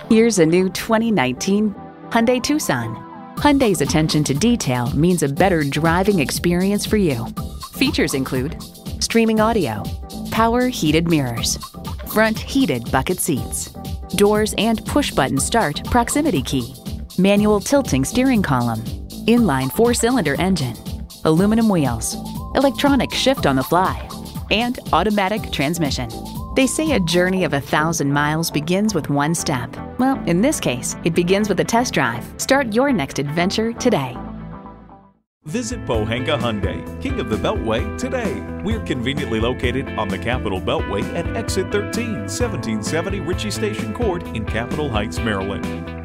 Here's a new 2019 Hyundai Tucson. Hyundai's attention to detail means a better driving experience for you. Features include streaming audio, power heated mirrors, front heated bucket seats, doors and push-button start proximity key, manual tilting steering column, inline 4-cylinder engine, aluminum wheels, electronic shift on the fly, and automatic transmission. They say a journey of 1,000 miles begins with one step. Well, in this case, it begins with a test drive. Start your next adventure today. Visit Pohanka Hyundai, King of the Beltway, today. We're conveniently located on the Capitol Beltway at Exit 13, 1770 Ritchie Station Court in Capitol Heights, Maryland.